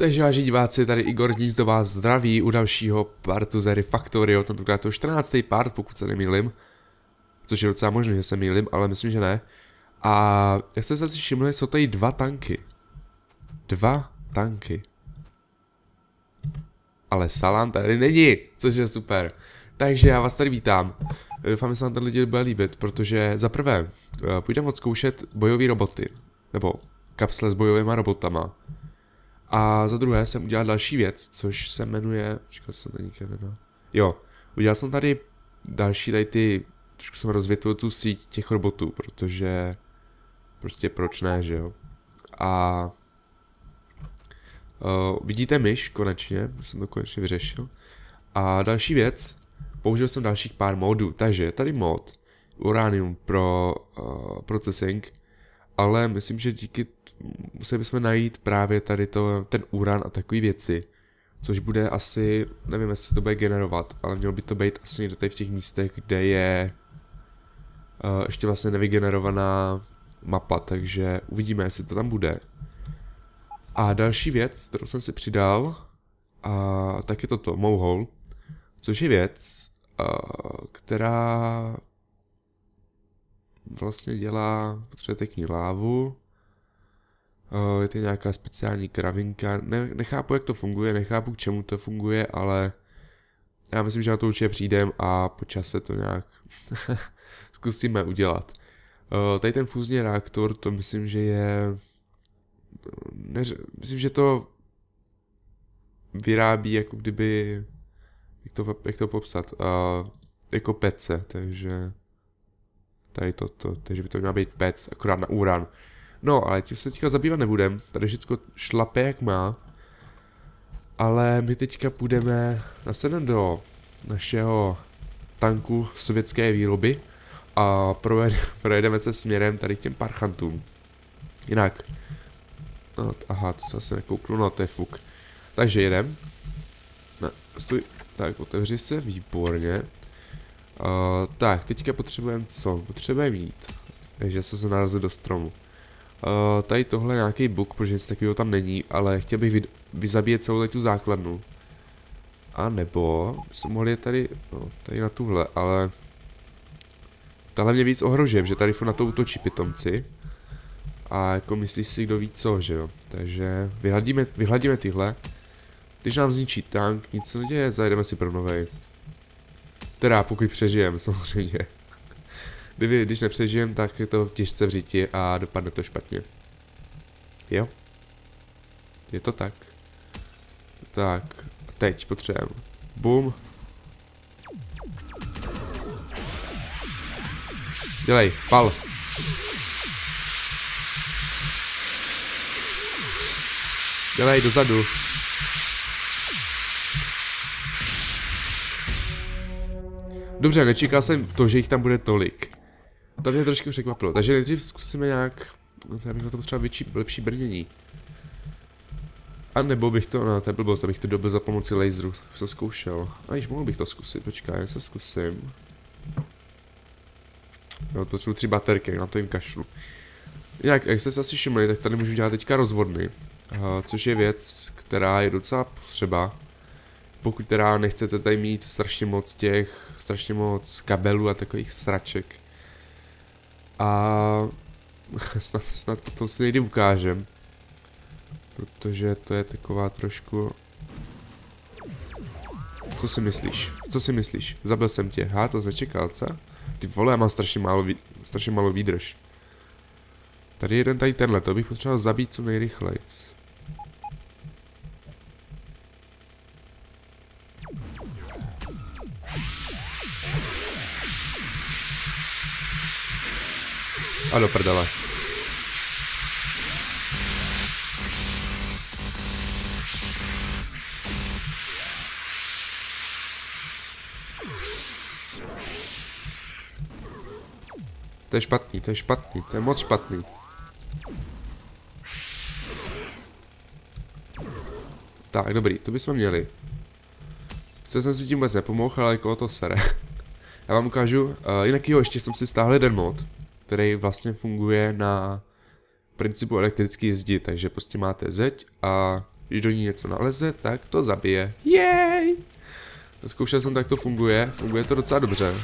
Takže vážení diváci, tady Igor Hnízdo vás zdraví u dalšího partu z hry Factorio, tentokrát to 14. part, pokud se nemýlim. Což je docela možné, že se mýlim, ale myslím, že ne. A jak jste se si všimli, jsou tady dva tanky. Dva tanky. Ale Salám tady není, což je super. Takže já vás tady vítám. Doufám, že se vám tenhle díl bude líbit, protože za prvé půjdeme odzkoušet bojové roboty. Nebo kapsle s bojovými robotama. A za druhé jsem udělal další věc, což se jmenuje... Počkat, jsem tady někde. Jo, udělal jsem tady další, tady ty... Trošku jsem rozvětvil tu síť těch robotů, protože... Prostě proč ne, že jo? A... vidíte myš, konečně, jsem to konečně vyřešil. A další věc, použil jsem dalších pár modů, takže je tady mod Uranium pro processing, ale myslím, že díky museli bychom najít právě tady ten uran a takové věci, což bude asi, nevím, jestli to bude generovat, ale mělo by to být asi někde tady v těch místech, kde je ještě vlastně nevygenerovaná mapa, takže uvidíme, jestli to tam bude. A další věc, kterou jsem si přidal, tak je toto, Mohole, což je věc, která vlastně dělá, potřebujete k ní lávu, je to nějaká speciální kravinka, nechápu, jak to funguje, nechápu, k čemu to funguje, ale já myslím, že na to určitě přijdem a po čase to nějak zkusíme udělat. Tady ten fúzní reaktor, to myslím, že je... myslím, že to vyrábí jako kdyby... Jak to popsat? Jako pece, takže... Tady toto, takže by to měla být pec, akorát na uran. No, ale tím se teďka zabývat nebudem, tady všechno šlape jak má. Ale my teďka půjdeme nasednout do našeho tanku sovětské výroby a projedeme se směrem tady k těm parchantům. Jinak, no, aha, to se asi nekouknu, no to je fuk. Takže jedem. No, stůj, tak otevři se, výborně. Tak, teďka potřebujeme co? Potřebujeme jít. Takže se narazil do stromu. Tady tohle je nějaký bug, protože nic takového tam není, ale chtěl bych vyzabíjet celou tady tu základnu. A nebo bychom mohli jít tady, no, tady na tuhle, ale... Tahle mě víc ohrožuje, že tady na to útočí pitomci. A jako myslíš si, kdo ví co, že jo. Takže vyhladíme tyhle. Když nám zničí tank, nic se neděje, zajedeme si pro novej. Teda pokud přežijem, samozřejmě. Když nepřežijem, tak je to těžce v říti a dopadne to špatně. Jo? Je to tak. Tak, a teď potřebujeme. Bum. Dělej, pal. Dělej, dozadu. Dobře, nečekal jsem to, že jich tam bude tolik. To mě trošku překvapilo, takže nejdřív zkusíme nějak... No to já bych na to potřeboval lepší brnění. A nebo bych to, no to je blbost, abych to dobil za pomoci laseru, už to zkoušel. A již mohl bych to zkusit, počkej, já to zkusím. No to jsou 3 baterky, na to jim kašlu. Jak jste se asi všimli, tak tady můžu dělat teďka rozvodny. Což je věc, která je docela potřeba. Pokud teda nechcete tady mít strašně moc kabelů a takových sraček. A snad potom si někdy ukážem. Protože to je taková trošku... Co si myslíš? Co si myslíš? Zabil jsem tě. To začekal, co? Ty vole, já mám strašně malou výdrž. Tady jeden, tady tenhle, to bych potřeboval zabít co nejrychlejc. A do prdele. To je špatný, to je moc špatný. Tak, dobrý, to bychom měli. Jsem si tím vůbec nepomohl, ale jako to sere. Já vám ukážu, jinak jo, ještě jsem si stáhl jeden mod, který vlastně funguje na principu elektrické zdi, takže prostě máte zeď a Když do ní něco naleze, tak to zabije. Jej! Zkoušel jsem, tak to funguje. Funguje to docela dobře.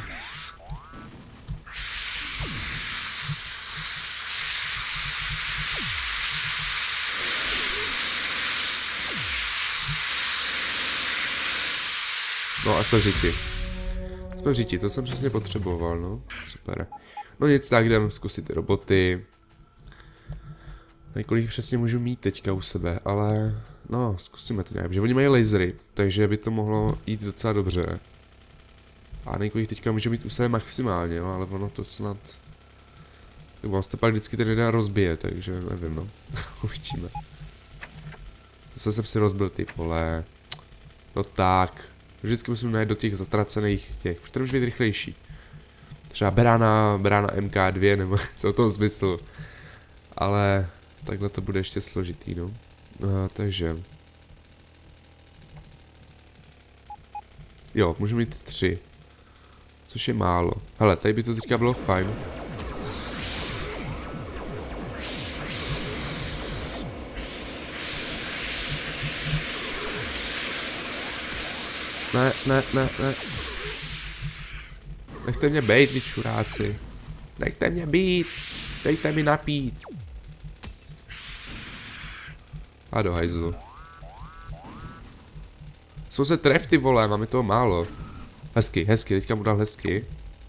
No a jsme v řiti. Jsme v řiti, to jsem přesně potřeboval, no. Super. No nic, tak jdem zkusit ty roboty. Kolik přesně můžu mít teďka u sebe, ale no, zkusíme to nějak, že oni mají lasery, takže by to mohlo jít docela dobře. A nejkolik teďka můžu mít u sebe maximálně, jo, ale ono to snad... On se pak vždycky ten jeden rozbije, takže nevím, no. Uvidíme. Zase jsem si rozbil ty pole. No tak. Vždycky musím najít do těch zatracených těch, protože to může být rychlejší. Třeba berána MK2 nebo co v tom smyslu. Ale takhle to bude ještě složitý, no. Takže. Jo, můžu mít 3. Což je málo. Hele, tady by to teďka bylo fajn. Ne. Nechte mě bejt, vy čuráci. Nechte mě být. Dejte mi napít. A do hajzlu. Jsou se tref, ty vole, máme toho málo. Hezky, teďka mu dal hezky.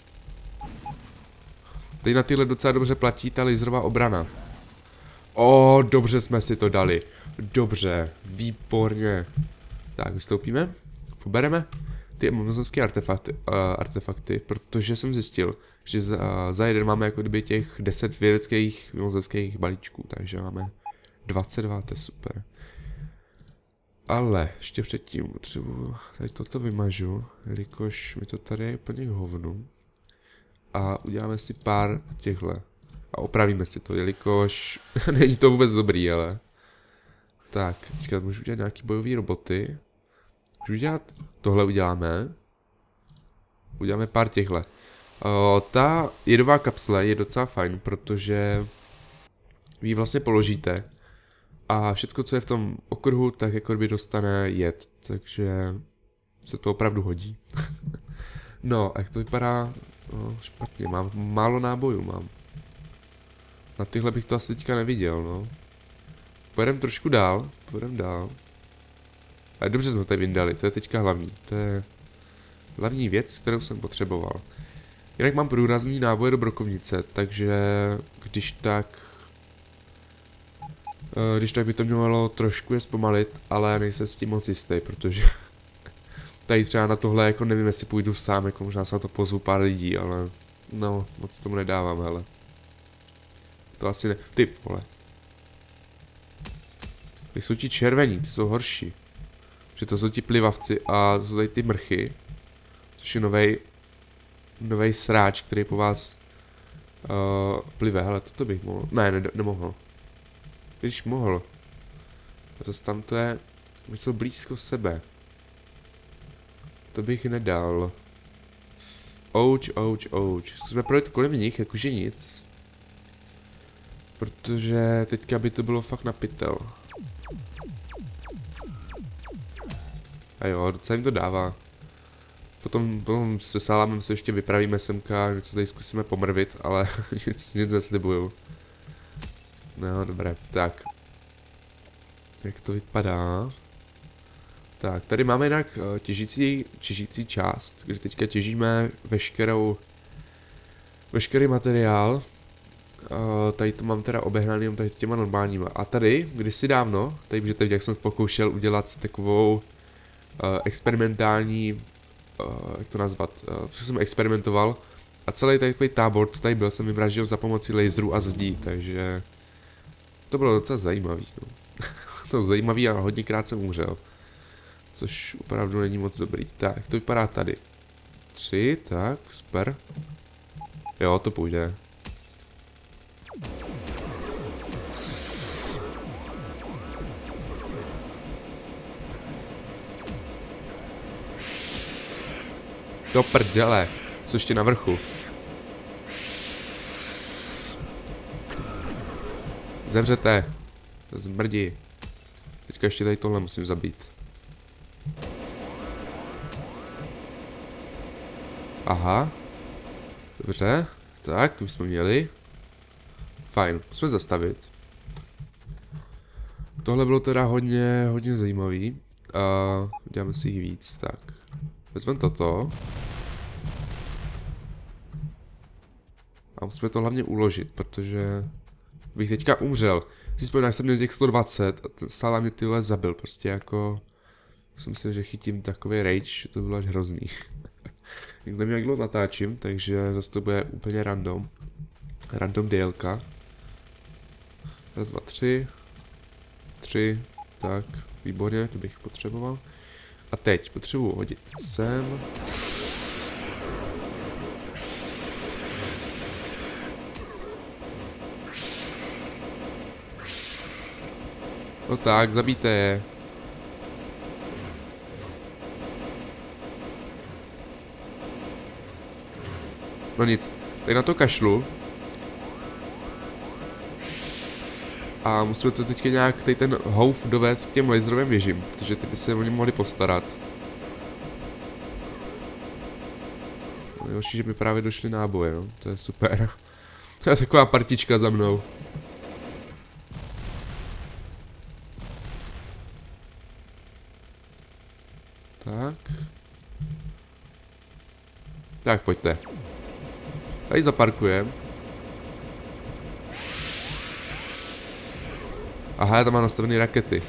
Teď na tyhle docela dobře platí ta laserová obrana. Dobře jsme si to dali. Dobře, výborně. Tak, vystoupíme. Pobereme ty mimozemské artefakty, protože jsem zjistil, že za jeden máme jako kdyby těch 10 vědeckých mimozemských balíčků, takže máme 22, to je super. Ale ještě předtím potřebuji, tady toto vymažu, jelikož mi to tady je úplně k hovnu. A uděláme si pár těchhle. A opravíme si to, jelikož není to vůbec dobrý, ale. Tak, počkat, můžu udělat nějaký bojový roboty. Můžu udělat, tohle uděláme. Uděláme pár těchhle. Ta jedová kapsle je docela fajn, protože vy ji vlastně položíte. A všechno, co je v tom okruhu, tak jako by dostane jed, takže se to opravdu hodí. No, jak to vypadá? Špatně, mám málo nábojů, mám. Na tyhle bych to asi teďka neviděl, no. Pojedeme trošku dál, Ale dobře jsme to tady vyndali, to je teďka hlavní, to je hlavní věc, kterou jsem potřeboval. Jinak mám průrazný náboje do brokovnice, takže když tak by to mělo trošku je zpomalit, ale nejsem s tím moc jistý, protože tady třeba na tohle jako nevím, jestli půjdu sám, jako možná se na to pozvu pár lidí, ale no, moc tomu nedávám, hele. To asi ne, ty vole. Ty jsou ti červení, ty jsou horší. Že to jsou ti plivavci a jsou tady ty mrchy, což je novej sráč, který po vás plive, hele, toto bych mohl, ne, nemohl. Když mohl. A zase tam to je, my jsou blízko sebe. To bych nedal. Ouch. Zkusíme projít kolem nich, jakože nic. Protože teďka by to bylo fakt na pytel. A jo, docela jim to dává. Potom se salámem se ještě vypravíme semka, něco tady zkusíme pomrvit, ale nic neslibuju. No, dobré, tak. Jak to vypadá? Tak, tady máme jinak těžící část, kde teďka těžíme veškerý materiál. Tady to mám teda obehnaný jenom tady těma normálníma. A tady, kdysi dávno, tady můžete vidět, jak jsem pokoušel udělat takovou experimentální, jak to nazvat, co jsem experimentoval. A celý tady takový tábor, co tady byl, jsem vyvraždil za pomocí laserů a zdí, takže to bylo docela zajímavý. No. To zajímavý a hodněkrát jsem umřel. Což opravdu není moc dobrý. Tak, to vypadá tady. 3, tak, super. Jo, to půjde. Do prdele, jsou ještě na vrchu. Zemřete. Zmrdi. Teďka ještě tady tohle musím zabít. Aha. Dobře. Tak, tu jsme měli. Fajn, musíme zastavit. Tohle bylo teda hodně zajímavý. Děláme si jich víc, tak. Vezmeme toto. A musíme to hlavně uložit, protože bych teďka umřel. Si vzpomínám, jak jsem měl těch 120 a ten stále mě tyhle zabil, prostě jako... Jsem myslel, že chytím takový rage, že to bylo až hrozný. Nevím, jak dlouho natáčím, takže zase to bude úplně random. Random DLka. Raz, dva, tři. 3, tak, výborně, to bych potřeboval. A teď potřebuji hodit sem. No tak, zabijte je. No nic, tady na to kašlu. A musíme to teďka nějak tady ten houf dovést k těm laserovým věžím, protože ty by se o ně mohli postarat. Nejhorší, že mi právě došly náboje, no, to je super. To je taková partička za mnou. Tak. Tak, pojďte. Tady zaparkujeme. Aha, já tam mám nastavené rakety.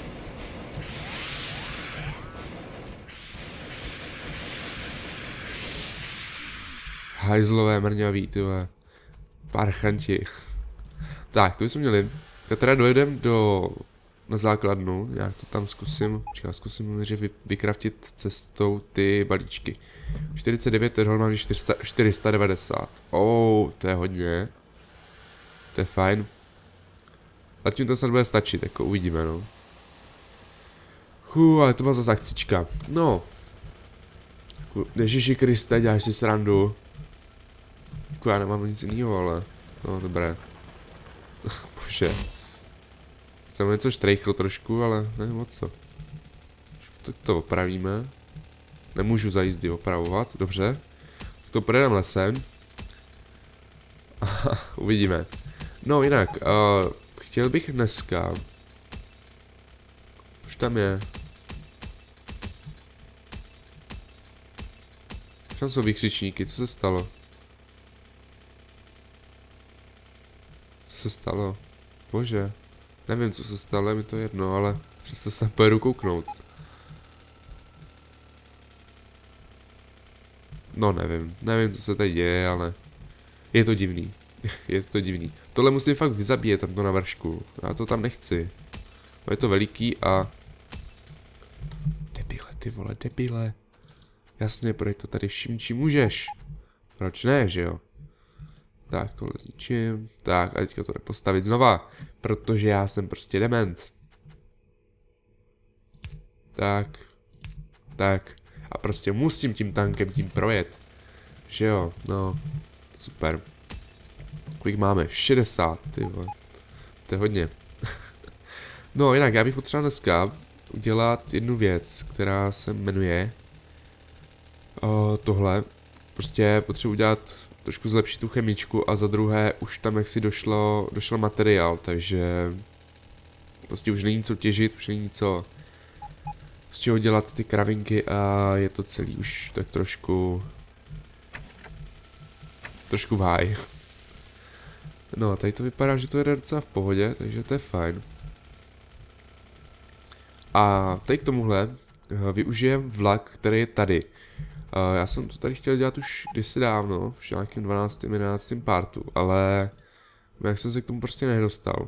Hajzlové mrňaví, tyhle. Parchanti. Tak, to bychom měli. Já teda dojedem na základnu, já to tam zkusím, zkusím vykraftit cestou ty balíčky. 49, teď mám 490. To je hodně. To je fajn. Zatím to snad bude stačit, jako uvidíme, no. Ale to byla zase akcička. No. Ježiši Kriste, děláš si srandu. Jako já nemám nic jiného, ale... No, dobré. Bože. Jsem něco štrejchl trošku, ale nevím o co. Tak to opravíme. Nemůžu za jízdy opravovat, dobře. To projedeme lesem. Uvidíme. No jinak, chtěl bych dneska... Už tam je. Už tam jsou vykřičníky, co se stalo? Co se stalo? Bože. Nevím, co se stalo, je mi to jedno, ale přesto se tam pojedu kouknout. No nevím, co se tady děje, ale je to divný. Je to divný. Tohle musím fakt vyzabíjet, tamto na vršku. Já to tam nechci. Je to veliký a... Debile, ty vole, debile. Jasně, prodej to tady vším, čím můžeš. Proč ne, že jo? Tak, tohle zničím. Tak, a teďka to jde postavit znova. Protože já jsem prostě dement. Tak. Tak. A prostě musím tím tankem tím projet. Že jo, no. Super. Kolik máme? 60, ty vole. To je hodně. No, jinak, já bych potřeboval dneska udělat jednu věc, která se jmenuje tohle. Prostě potřebuji udělat trošku zlepšit tu chemičku a za druhé už tam jaksi došel materiál, takže prostě už není co těžit, už není co z čeho dělat ty kravinky a je to celý už tak trošku v háji. No, tady to vypadá, že to je docela v pohodě, takže to je fajn. A tady k tomuhle využijem vlak, který je tady. Já jsem to tady chtěl dělat už kdysi dávno, v nějakém 12. 11. partu, ale jak jsem se k tomu prostě nedostal.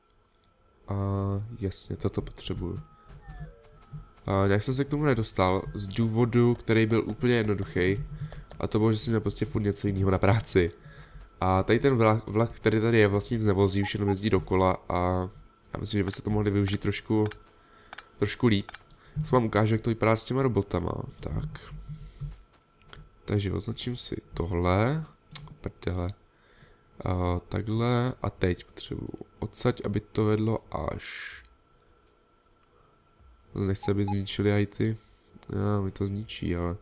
Jasně, toto potřebuju. Jak jsem se k tomu nedostal, z důvodu, který byl úplně jednoduchý, a to bylo, že jsem měl prostě furt něco jiného na práci. A tady ten vlak, který tady je, vlastně nic nevozí, už jenom jezdí dokola a já myslím, že by se to mohli využít trošku líp. Co vám ukážu, jak to vypadá s těma robotama, tak. Takže označím si tohle, prdele, takhle a teď potřebuji odsaď, aby to vedlo až Nechce, aby zničili i ty. Já, mi to zničí, ale...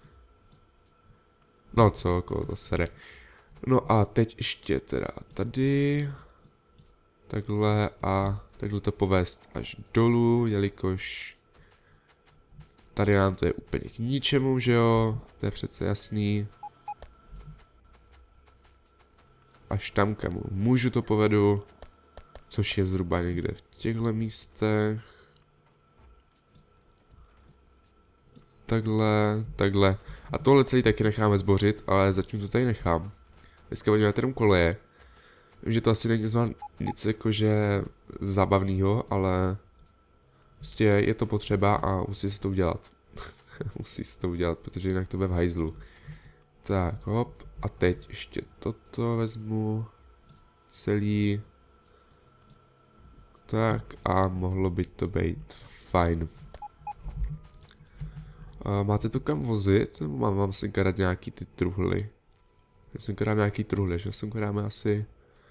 No co, jako to sere. No a teď ještě teda tady. Takhle a takhle to povést až dolů, jelikož tady nám to je úplně k ničemu, že jo? To je přece jasný. Až tam, kam můžu, to povedu. Což je zhruba někde v těchto místech. Takhle, takhle. A tohle celý taky necháme zbořit, ale zatím to tady nechám. Dneska budeme jenom koleje. Vím, že to asi není znamená nic jakože zábavného, ale prostě je to potřeba a musí se to udělat. Musí se to udělat, protože jinak to bude v hajzlu. Tak, hop. A teď ještě toto vezmu. Celý. Tak a mohlo by to být fajn. Máte to kam vozit? Mám sem dát nějaký ty truhly. Já sem dám nějaký truhly, že sem dáme asi...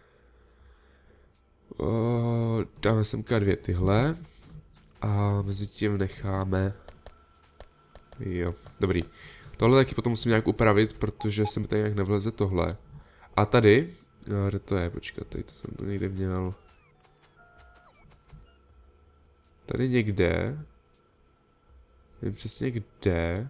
dáme sem 2 tyhle. A mezi tím necháme... Jo, dobrý. Tohle taky potom musím nějak upravit, protože se mi tady nějak nevleze tohle. A tady... Kde to je? Počkat, tady to jsem to někde měl. Tady někde... Nevím přesně kde.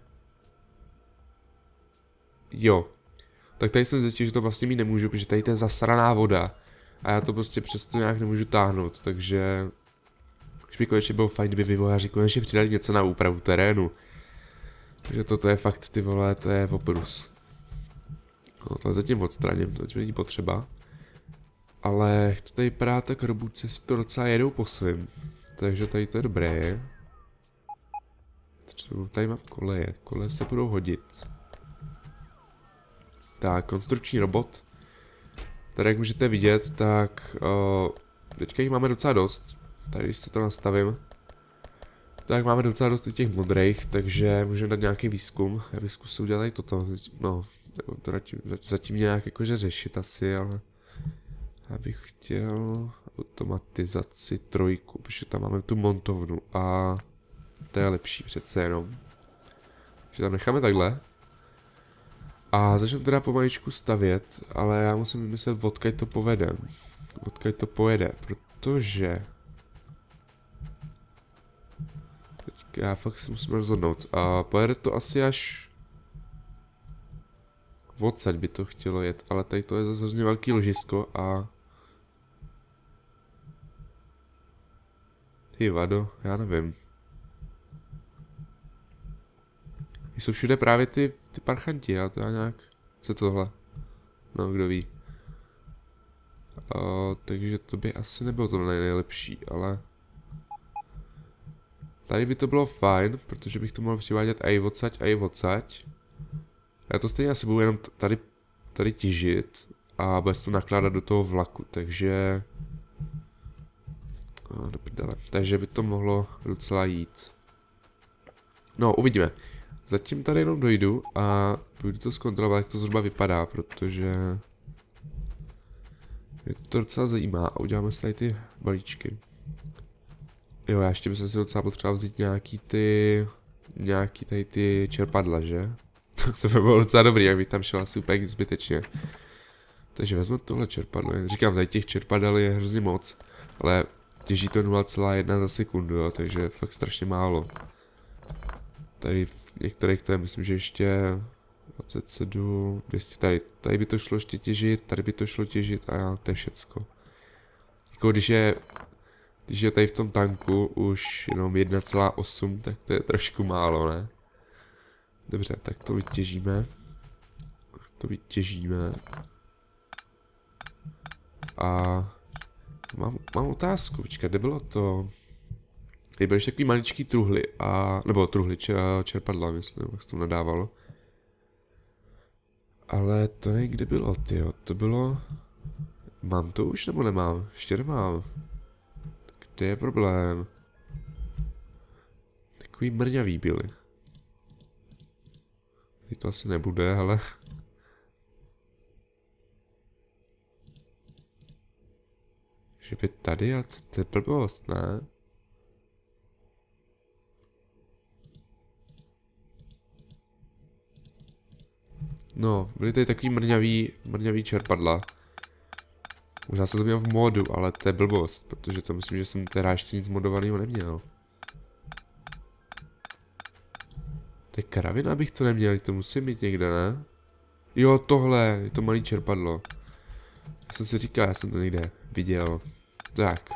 Jo. Tak tady jsem zjistil, že to vlastně mít nemůžu, protože tady to je zasraná voda. A já to prostě přesto nějak nemůžu táhnout, takže... Už by konečně bylo fajn, kdyby vývojáři konečně přidali něco na úpravu terénu. Takže toto je fakt, ty vole, to je oprus. No, to zatím odstraním, to není potřeba. Ale jak to tady vypadá, tak robůce si to docela jedou po svým. Takže tady to je dobré. Třeba tady mám koleje, koleje se budou hodit. Tak, konstrukční robot. Tady jak můžete vidět, tak teďka jich máme docela dost. Tady když se to nastavím, tak máme docela dost těch modrých, takže můžeme dát nějaký výzkum. Já bych zkusil udělat i toto. No, to zatím nějak jakože řešit asi, ale já bych chtěl automatizaci 3, protože tam máme tu montovnu a to je lepší přece jenom. Takže tam necháme takhle. A začneme teda pomaličku stavět, ale já musím vymyslet, odkud to povedem. Odkud to pojede, protože... Teďka já fakt si musím rozhodnout. A pojede to asi až... Odsaď by to chtělo jet, ale tady to je zase hrozně velký ložisko a... Ty vado, já nevím. Jsou všude právě ty parchanti, já to já nějak... Co je tohle? No, kdo ví. Takže to by asi nebylo to nejlepší, ale... Tady by to bylo fajn, protože bych to mohl přivádět i odsaď. Já to stejně asi budu jenom tady těžit a bude se to nakládat do toho vlaku, takže... do prdele. Takže by to mohlo docela jít. No, uvidíme. Zatím tady jenom dojdu a půjdu to zkontrolovat, jak to zhruba vypadá, protože... Mě to docela zajímá a uděláme si tady ty balíčky. Jo, já ještě bych si docela potřeboval vzít nějaký tady ty čerpadla, že? To by bylo docela dobrý, jak bych tam šel asi úplně zbytečně. Takže vezmu tohle čerpadlo. Říkám, tady těch čerpadel je hrozně moc, ale těží to 0,1 za sekundu, jo, takže fakt strašně málo. Tady v některých to je, myslím, že ještě 27, 200, tady by to šlo ještě těžit, tady by to šlo těžit a to je všecko. Jako když je tady v tom tanku už jenom 1,8, tak to je trošku málo, ne? Dobře, tak to vytěžíme. A mám otázku, počkat, kde bylo to? Tady byly ještě takový maličký truhly a... Nebo truhly, čerpadla, myslím, jak se to nadávalo. Ale to nevím, kde bylo, tyjo, to bylo... Mám to už nebo nemám? Ještě nemám. Kde je problém? Takový mrňavý byly. Tady to asi nebude, ale... Že by tady a to je blbost, ne? No, byly tady takový mrňavý čerpadla. Možná jsem to měl v modu, ale to je blbost, protože to myslím, že jsem teda ještě nic modovaného neměl. To je karavina, abych to neměl, to musím mít někde, ne? Jo, tohle, je to malý čerpadlo. Já jsem si říkal, já jsem to někde viděl. Tak.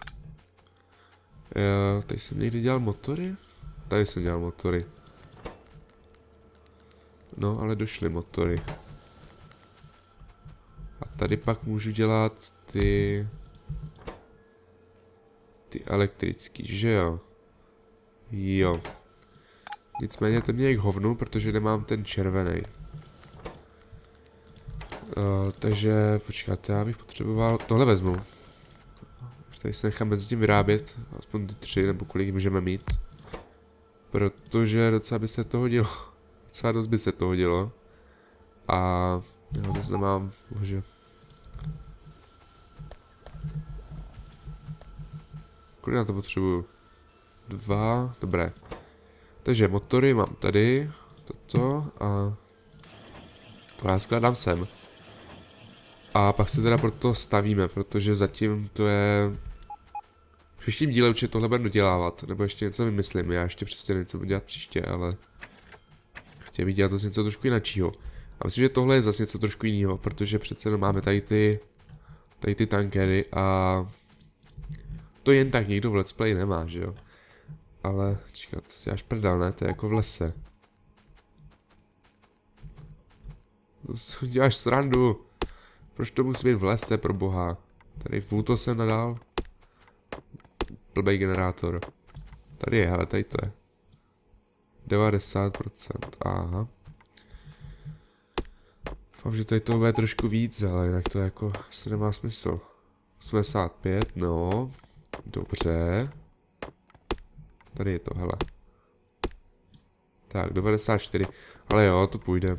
Tady jsem někdy dělal motory? Tady jsem dělal motory. No, ale došly motory. A tady pak můžu dělat ty elektrický, že jo? Jo. Nicméně to mě je k hovnu, protože nemám ten červený. Takže počkat, já bych potřeboval, tohle vezmu. Tady se nechám mezi tím vyrábět, aspoň ty 3, nebo kolik můžeme mít. Protože docela by se to hodilo. Docela dost by se to hodilo. A já zase nemám, bože. Kolik na to potřebuju? 2, dobré. Takže motory mám tady, toto a to já skládám sem. A pak se teda proto stavíme, protože zatím to je... V příštím díle určitě tohle budu dodělávat, nebo ještě něco vymyslím, já ještě přesně něco budu dělat příště, ale... Chtěl bych dělat zase něco trošku jináčího. A myslím, že tohle je zase něco trošku jiného, protože přece jenom máme tady ty tankery a... To jen tak někdo v let's play nemá, že jo? Ale, čekat, to si až prdal, ne? To je jako v lese. To děláš srandu. Proč to musí být v lese, pro boha? Tady to jsem nadal. Blbej generátor. Tady je, hele, tady to je. 90%, aha. Doufám, že tady to bude trošku víc, ale jinak to jako asi nemá smysl. 85, no. Dobře. Tady je to, hele. Tak, 94. Ale jo, to půjde.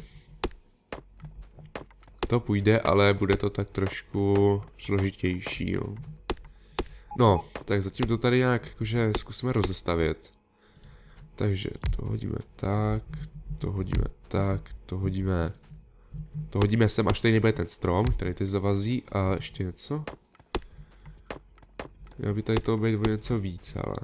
To půjde, ale bude to tak trošku složitější, jo. No, tak zatím to tady nějak jakože zkusíme rozestavět. Takže to hodíme tak, to hodíme tak, to hodíme sem, až tady nebude ten strom, který teď zavazí a ještě něco. Mělo by tady to být o něco víc, ale...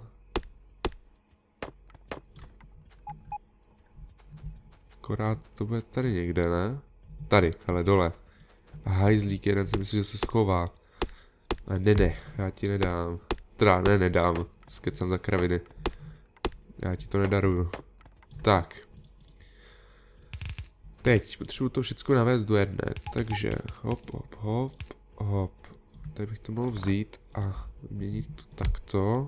Akorát to bude tady někde, ne? Tady, hele, dole. A hajzlík jeden si myslí, že se schová. A ne, já ti nedám. Teda ne, nedám. Skecám za kraviny. Já ti to nedaruju. Tak. Teď potřebuji to všechno navést do jedné. Takže hop. Tady bych to mohl vzít a vyměnit to takto.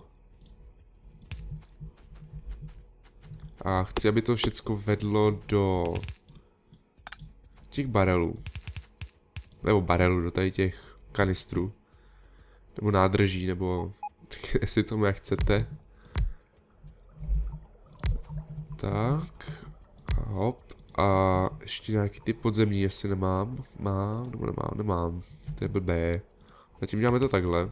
A chci, aby to všechno vedlo do těch barelů. Nebo barelů, do tady těch kanistrů. Nebo nádrží, nebo jestli tomu jak chcete. Tak. Hop. A ještě nějaký ty podzemní, jestli nemám. Mám, nebo nemám. To je blbé. Zatím děláme to takhle.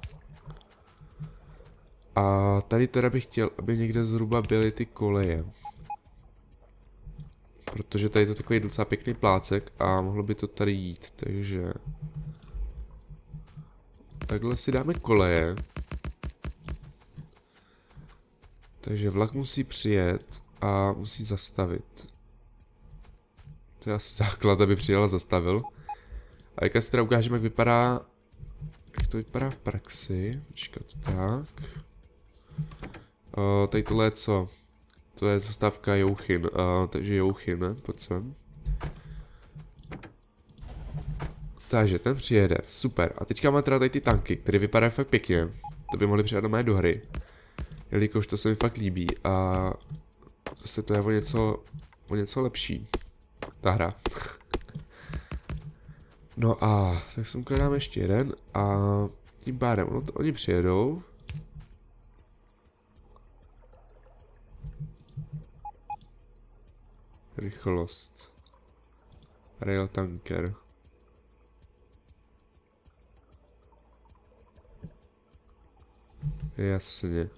A tady teda bych chtěl, aby někde zhruba byly ty koleje. Protože tady je to takový docela pěkný plácek a mohlo by to tady jít, takže... Takhle si dáme koleje. Takže vlak musí přijet a musí zastavit. To je asi základ, aby přijel a zastavil. A jak si teda ukážeme, jak vypadá... Jak to vypadá v praxi. Počkat, tak. Tady tohle je co? To je zastávka Jouchin, takže Jouchin, ne? Pojď sem. Takže ten přijede, super. A teďka máme teda tady ty tanky, které vypadají fakt pěkně. To by mohli přijet do hry. Jelikož to se mi fakt líbí a zase to je o něco lepší. Ta hra. No a tak sem dáme ještě jeden a tím pádem oni přijedou. Rychlost. Rail tanker. Jasně.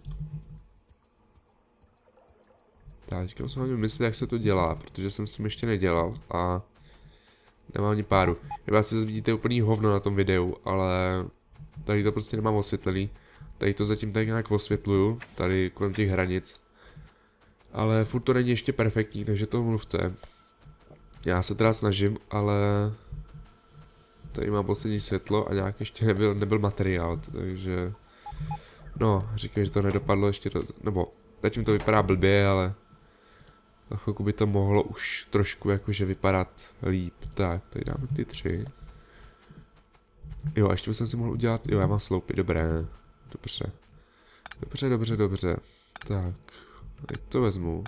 Tak, teďka musím myslet, jak se to dělá, protože jsem s tím ještě nedělal a Nemám ani páru. Vy si vidíte úplný hovno na tom videu, ale tady to prostě nemám osvětlený. Tady to zatím tak nějak osvětluju, tady kolem těch hranic. Ale furt to není ještě perfektní, takže to mluvte. Já se teda snažím, ale tady mám poslední světlo a nějak ještě nebyl materiál, takže... No, říkají, že to nedopadlo ještě nebo zatím to vypadá blbě, ale za chvilku by to mohlo už trošku jakože vypadat líp. Tak, tady dáme ty 3. Jo, a ještě bych si mohl udělat, jo, já mám sloupy, dobré. Dobře. Tak, teď to vezmu.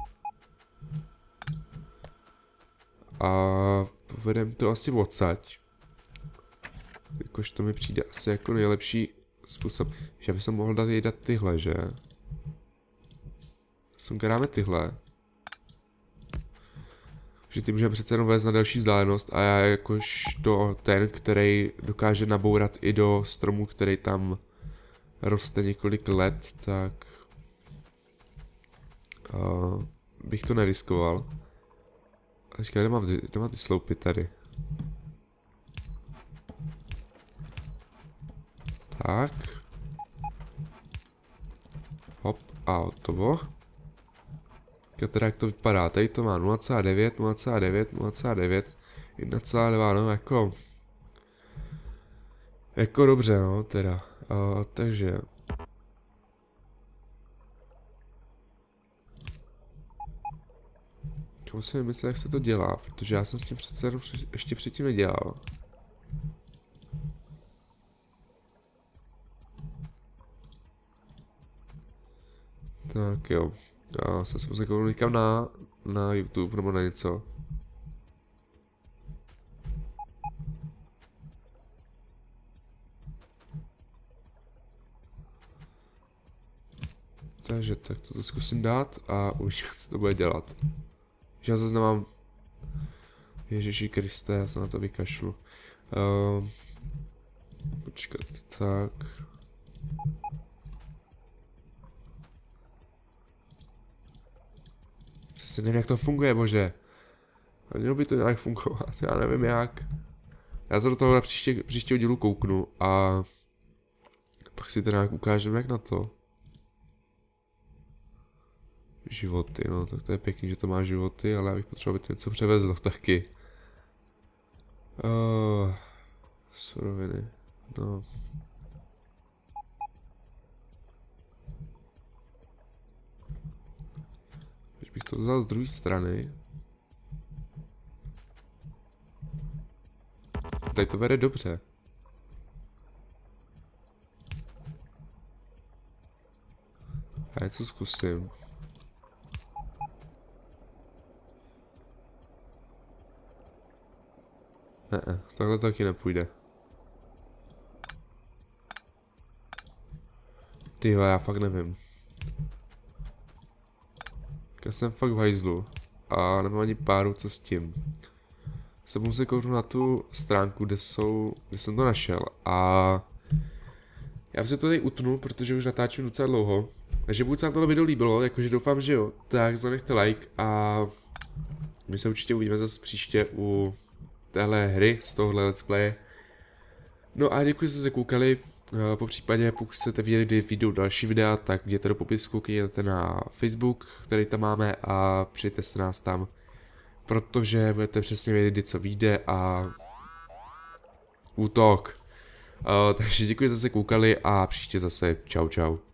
A povedem to asi odsaď. Jakož to mi přijde asi jako nejlepší způsob. Že bych mohl dát tyhle, že? Dáme tyhle. Že ty můžeme přece jenom vést na delší vzdálenost a já jakož to ten, který dokáže nabourat i do stromu, který tam roste několik let, tak bych to neriskoval. A teďka kde mám ty sloupy tady. Tak. Hop a hotovo. Teda jak to vypadá, tady to má 0,9, 1,2, no jako dobře, no, teda, takže. Musím vymyslet, jak se to dělá, protože já jsem s tím přece ještě předtím nedělal. Tak jo. Já se musím kouknout někam na YouTube nebo na něco. Takže tak to zkusím dát a uvidím, co to bude dělat. Že já zase nemám... Ježiši Kriste, já se na to vykašlu. Počkat, tak... Přesně nevím, jak to funguje, bože. A mělo by to nějak fungovat, já nevím jak. Já se do toho na příštího dílu kouknu a... Pak si to nějak ukážeme, jak na to. Životy, no tak to je pěkný, že to má životy, ale já bych potřeboval, aby to něco převezlo taky. Suroviny, no. Když bych to vzal z druhé strany. Tady to vede dobře. Já něco zkusím. Takhle taky nepůjde. Tyhle, já fakt nevím. Já jsem fakt v hajzlu. A nemám ani páru, co s tím. Se musím kouknout na tu stránku, kde jsem to našel. A já si to tady utnu, protože už natáčím docela dlouho. Takže pokud se vám tohle video líbilo, jakože doufám, že jo, tak zanechte like a my se určitě uvidíme zase příště u téhle hry z tohohle let's play. No a děkuji, že jste se koukali. Po případě, pokud chcete vidět, kdy vyjdou další videa, tak jděte do popisku, klikněte na Facebook, který tam máme a přijďte se nás tam. Protože budete přesně vědět, kdy co vyjde a... útok. Takže děkuji, že jste se koukali a příště zase čau čau.